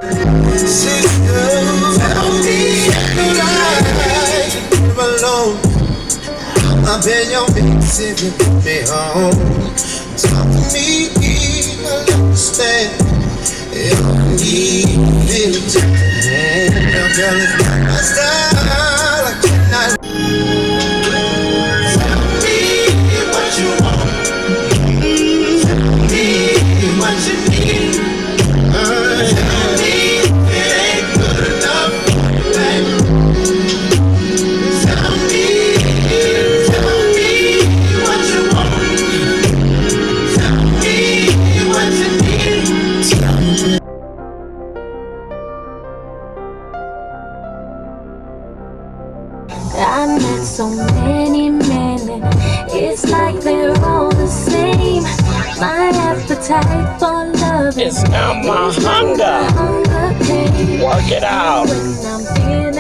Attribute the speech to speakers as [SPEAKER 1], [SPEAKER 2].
[SPEAKER 1] Sister, tell me could I live alone? I've been your fix if you put me home. Talk to me, I'll understand. If I need you to hand, now girl, it's not my style. I cannot. Tell me what you want. Tell me what you need. Tell me it ain't good enough, baby. Tell me what you want. Tell me what you need.
[SPEAKER 2] I met so many men, it's like they're all the same. My appetite for love
[SPEAKER 3] is now my hunger.
[SPEAKER 2] Pain.
[SPEAKER 3] Work it out.
[SPEAKER 2] When I'm feeling